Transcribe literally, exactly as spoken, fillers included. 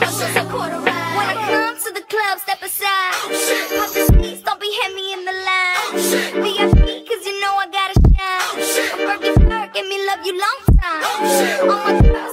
just a quarter ride. When I come to the club, step aside. Pop the seats, don't be heavy in the line. V I P, cause you know I gotta shine. A Fergie flirt, give me love you long time. All my girls